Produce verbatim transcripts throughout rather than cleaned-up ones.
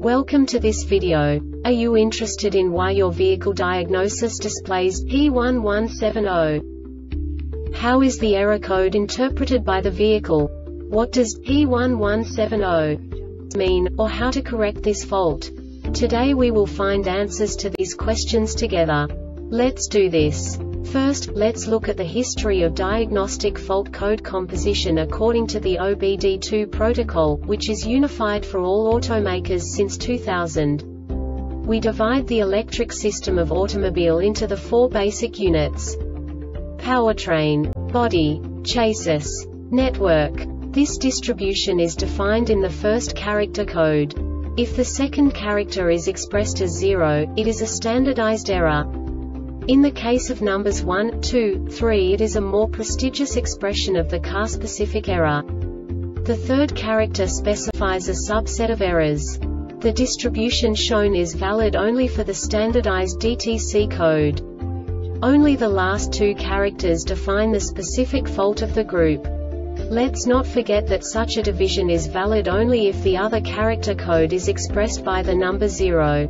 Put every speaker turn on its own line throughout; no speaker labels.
Welcome to this video. Are you interested in why your vehicle diagnosis displays P one one seven zero? How is the error code interpreted by the vehicle? What does P one one seven zero mean, or how to correct this fault? Today we will find answers to these questions together. Let's do this. First, let's look at the history of diagnostic fault code composition according to the O B D two protocol, which is unified for all automakers since two thousand. We divide the electric system of automobile into the four basic units: powertrain, body, chassis, network. This distribution is defined in the first character code. If the second character is expressed as zero, it is a standardized error. In the case of numbers one, two, three, it is a more prestigious expression of the car-specific error. The third character specifies a subset of errors. The distribution shown is valid only for the standardized D T C code. Only the last two characters define the specific fault of the group. Let's not forget that such a division is valid only if the other character code is expressed by the number zero.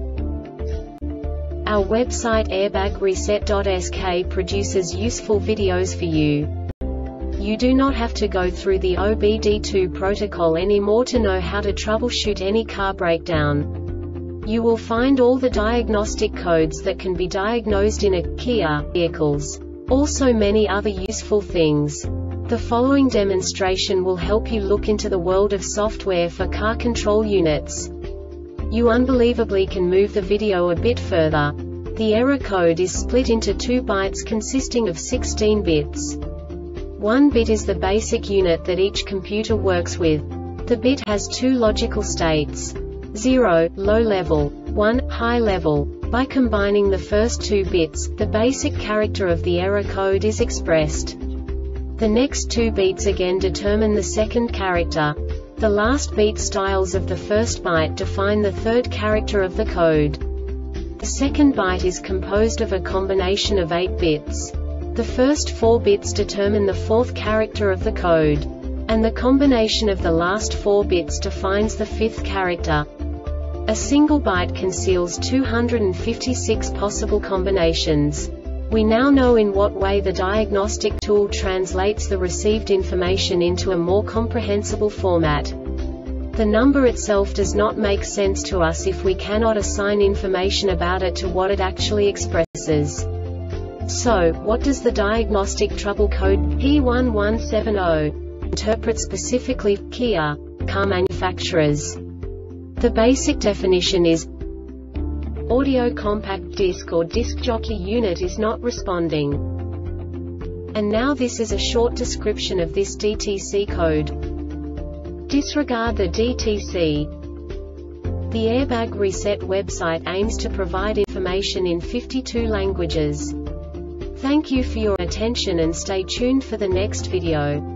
Our website airbag reset dot S K produces useful videos for you. You do not have to go through the O B D two protocol anymore to know how to troubleshoot any car breakdown. You will find all the diagnostic codes that can be diagnosed in a Kia vehicles. Also many other useful things. The following demonstration will help you look into the world of software for car control units. You unbelievably can move the video a bit further. The error code is split into two bytes consisting of sixteen bits. One bit is the basic unit that each computer works with. The bit has two logical states: zero, low level, one, high level. By combining the first two bits, the basic character of the error code is expressed. The next two beats again determine the second character. The last beat styles of the first byte define the third character of the code. The second byte is composed of a combination of eight bits. The first four bits determine the fourth character of the code. And the combination of the last four bits defines the fifth character. A single byte conceals two hundred fifty-six possible combinations. We now know in what way the diagnostic tool translates the received information into a more comprehensible format. The number itself does not make sense to us if we cannot assign information about it to what it actually expresses. So, what does the diagnostic trouble code P one one seven zero interpret specifically for Kia car manufacturers? The basic definition is: audio compact disc or disc jockey unit is not responding. And now this is a short description of this D T C code. Disregard the D T C. The Airbag Reset website aims to provide information in fifty-two languages. Thank you for your attention and stay tuned for the next video.